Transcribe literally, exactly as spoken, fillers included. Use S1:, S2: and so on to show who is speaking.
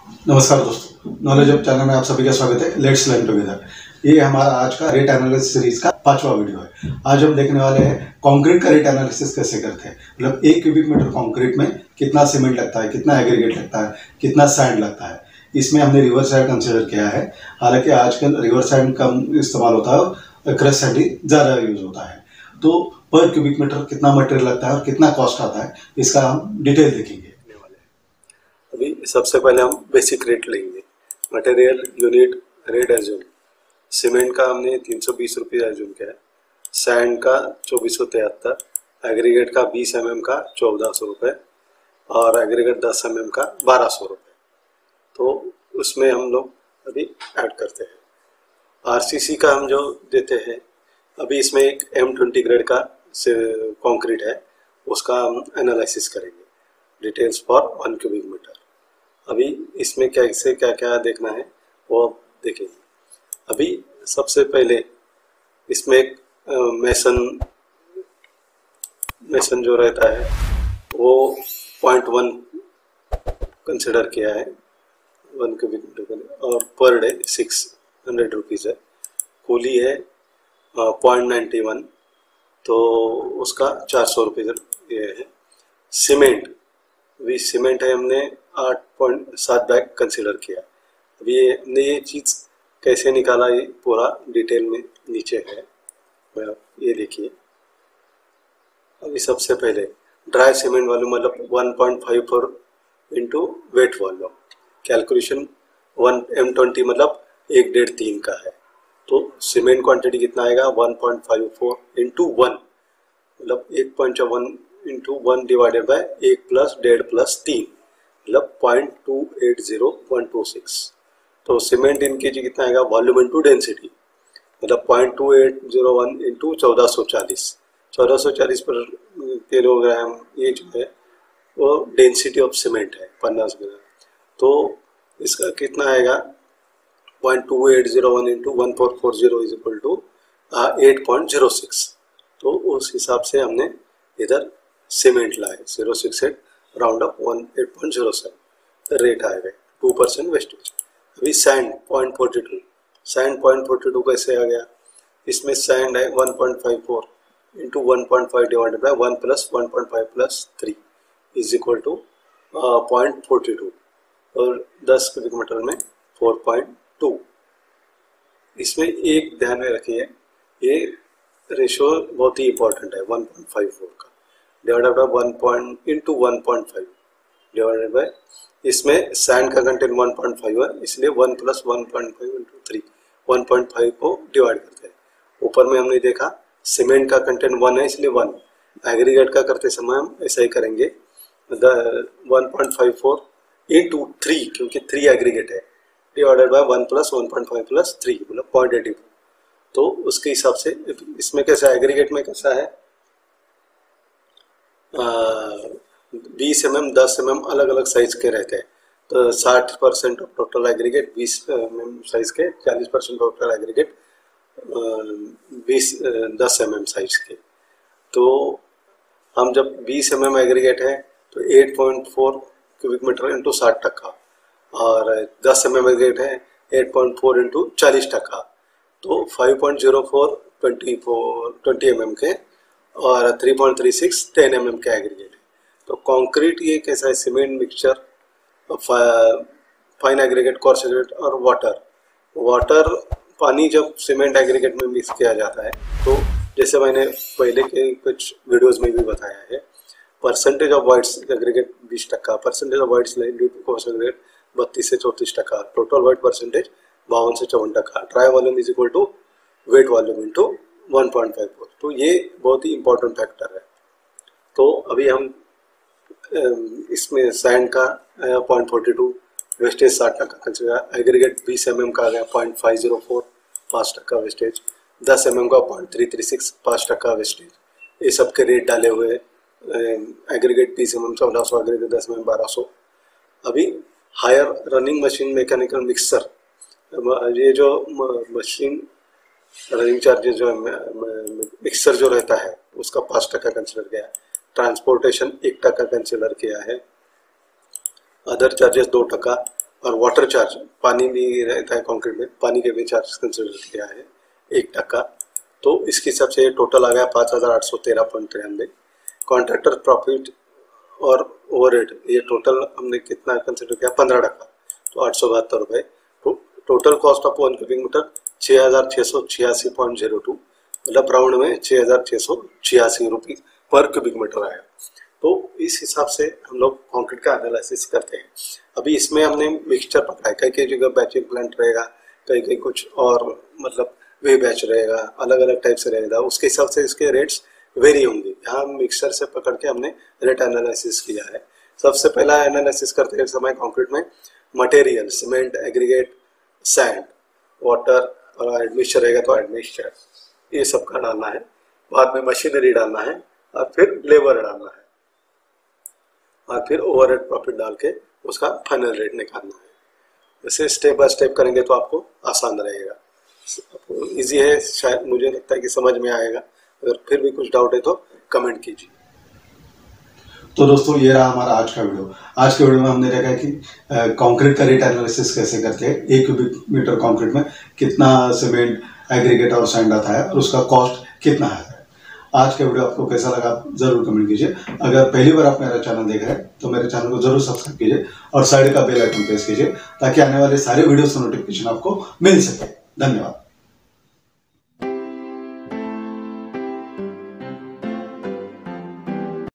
S1: नमस्कार दोस्तों, knowledge of channel में आप सभी का स्वागत है। Let's learn together. ये हमारा आज का रेट एनालिसिस सीरीज का पांचवा वीडियो है। आज हम देखने वाले हैं कंक्रीट का रेट एनालिसिस कैसे करते हैं। मतलब एक क्यूबिक मीटर कंक्रीट में कितना सीमेंट लगता है, कितना एग्रीगेट लगता है, कितना सैंड लगता है। इसमें हमने रिवर सैंड कंसिडर किया है। हालांकि आजकल रिवर सैंड कम इस्तेमाल होता है, क्रश सैंड ही ज़्यादा यूज होता है। तो पर क्यूबिक मीटर कितना मटेरियल लगता है और कितना कॉस्ट आता है, इसका हम डिटेल देखेंगे।
S2: अभी सबसे पहले हम बेसिक रेट लेंगे। Material unit rate assume. Cement का हमने तीन सौ बीस रुपये एज्यूम किया है, सैंड का चौबीस सौ तिहत्तर, एग्रीगेट का बीस एम एम का चौदह सौ रुपये और एग्रीगेट दस एम एम का बारह सौ रुपये। तो उसमें हम लोग अभी ऐड करते हैं। आरसीसी का हम जो देते हैं, अभी इसमें एक एम ट्वेंटी ग्रेड का कंक्रीट है, उसका हम एनालिसिस करेंगे। Details for one cubic metre. अभी इसमें कैसे क्या क्या देखना है वो अब देखेंगे। अभी सबसे पहले इसमें एक मेसन मेसन जो रहता है वो पॉइंट वन कंसिडर किया है वन क्यूबिक मीटर के लिए, और per day six hundred rupees है। कूली है पॉइंट नाइन्टी वन, तो उसका चार सौ रुपये ये है। सीमेंट अभी सीमेंट है, हमने आठ पॉइंट सात बैग कंसिडर किया। अभी ये हमने ये चीज़ कैसे निकाला, ये पूरा डिटेल में नीचे है, ये देखिए। अभी सबसे पहले ड्राई सीमेंट वॉल्यूम मतलब one point five four into wet volume calculation. One M twenty मतलब एक डेढ़ तीन का है, तो सीमेंट क्वांटिटी कितना आएगा one point five four into one, मतलब एक point one into one divided by एक प्लस डेढ़ प्लस तीन, मतलब point two eight zero one two six. तो सीमेंट इन के जी कितना आएगा वॉल्यूम इंटू डेंसिटी, मतलब point two eight zero one into चौदह सौ चालीस चौदह सौ चालीस पर किलोग्राम, ये जो है वो डेंसिटी ऑफ सीमेंट है पचास ग्राम। तो इसका कितना आएगा point two eight zero one into one four four zero is equal to eight point zero six. तो उस हिसाब से हमने इधर सीमेंट लाए zero six eight round up one eight point zero seven rate आएगा टू परसेंट वेस्टेज। अभी sand point forty two sand point forty two कैसे आ गया, इसमें सैंड है one point five four into one point five divided by one plus one point five plus three is equal to point forty two, और दस cubic metre में four point two. इसमें एक ध्यान में रखिए, ये रेशो बहुत ही इंपॉर्टेंट है वन पॉइंट फाइव फोर का divided by one point into one point five divided by, इसमें सैंड का कंटेंट वन पॉइंट फाइव है, इसलिए one plus one point five into three one point five को divide करते हैं। ऊपर में हमने देखा सीमेंट का कंटेंट वन है, इसलिए वन। एग्रीगेट का करते समय हम ऐसा ही करेंगे, one point five four into three, क्योंकि थ्री एग्रीगेट है, divided by one plus one point five plus three, मतलब पॉइंट एटी फोर। तो उसके हिसाब से इसमें कैसा एग्रीगेट में कैसा है, बीस एम एम दस एम एम अलग अलग साइज के रहते हैं। तो साठ परसेंट ऑफ टोटल एग्रीगेट बीस एम एम साइज के, चालीस परसेंट टोटल एग्रीगेट बीस दस एम एम साइज के। तो हम जब बीस एम एम एग्रीगेट है तो eight point four cubic metre into साठ टक्का, और दस एम एम एग्रीगेट है एट पॉइंट फोर इंटू चालीस टक्का, तो five point zero four twenty four twenty M M के, और three point three six ten M M का एग्रीगेट है। तो कंक्रीट ये कैसा है, cement mixture, fine aggregate, coarse aggregate और वाटर। वाटर पानी जब सीमेंट एग्रीगेट में मिक्स किया जाता है, तो जैसे मैंने पहले के कुछ वीडियोस में भी बताया है, परसेंटेज ऑफ वाइट्स एग्रीगेट बीस टक्का, percentage of voids due to coarse aggregate बत्तीस से चौंतीस टक्का, टोटल वाइट परसेंटेज बावन से चौवन टक्का, dry volume is equal to wet volume into one point five four. तो ये बहुत ही इंपॉर्टेंट फैक्टर है। तो अभी हम इसमें सैंड का पॉइंट फोर्टी टू, वेस्टेज साठ टक्का कंसिडर, एग्रीगेट बीस एम एम का आ गया पॉइंट फाइव जीरो फोर पाँच टक्का वेस्टेज, दस एम एम का पॉइंट थ्री थ्री सिक्स पाँच टक्का वेस्टेज। ये सब के रेट डाले हुए, एग्रीगेट बीस एम एम चौदह सौ, एग्रीगेट दस एम एम बारह सौ। अभी hire running machine mechanical mixer, ये जो मशीन रनिंग चार्जेस जो मिक्सर जो रहता है उसका पाँच टक्का कंसिडर किया है, ट्रांसपोर्टेशन एक टक्का कंसिडर किया है, अदर चार्जेस दो टका और वाटर चार्ज, पानी भी रहता है कंक्रीट में, पानी के भी चार्ज कंसिडर किया है एक टक्का। तो इसके हिसाब से टोटल आ गया पाँच हज़ार आठ सौ तेरह पॉइंट तिरानवे। कॉन्ट्रैक्टर प्रॉफिट और ओवरहेड ये टोटल हमने कितना कंसिडर किया, पंद्रह टक्का, तो आठ सौ बहत्तर रुपये। तो total cost of one cubic metre छः हज़ार छः सौ छियासी पॉइंट जीरो टू, मतलब राउंड में छः हज़ार छः सौ छियासी रुपीज़ पर क्यूबिक मीटर आया। तो इस हिसाब से हम लोग कंक्रीट का एनालिसिस करते हैं। अभी इसमें हमने मिक्सचर पकड़ा है, कई कई जगह बैचिंग प्लांट रहेगा, कई कई कुछ और मतलब वे बैच रहेगा, अलग अलग टाइप से रहेगा, उसके हिसाब से इसके रेट्स वेरी होंगे। यहाँ मिक्सचर से पकड़ के हमने रेट एनालिसिस किया है। सबसे पहला एनालिसिस करते समय कंक्रीट में material, cement, aggregate, sand, water और एडमिक्सचर रहेगा तो एडमिक्सचर, ये सब का डालना है। बाद में मशीनरी डालना है और फिर लेबर डालना है और फिर ओवरहेड प्रॉफिट डाल के उसका फाइनल रेट निकालना है। वैसे स्टेप बाय स्टेप करेंगे तो आपको आसान रहेगा, आपको इजी है, शायद मुझे लगता है कि समझ में आएगा। अगर फिर भी कुछ डाउट है तो कमेंट कीजिए।
S1: तो दोस्तों ये रहा हमारा आज का वीडियो। आज के वीडियो में हमने देखा कि कंक्रीट का रेट एनालिसिस कैसे करते हैं, एक क्यूबिक मीटर कंक्रीट में कितना सीमेंट, एग्रीगेट और सैंड आता है और उसका कॉस्ट कितना है। आज का वीडियो आपको कैसा लगा जरूर कमेंट कीजिए। अगर पहली बार आप मेरा चैनल देख रहे हैं तो मेरे चैनल को जरूर सब्सक्राइब कीजिए और साइड का बेल आइकन प्रेस कीजिए ताकि आने वाले सारे वीडियोस का नोटिफिकेशन आपको मिल सके। धन्यवाद।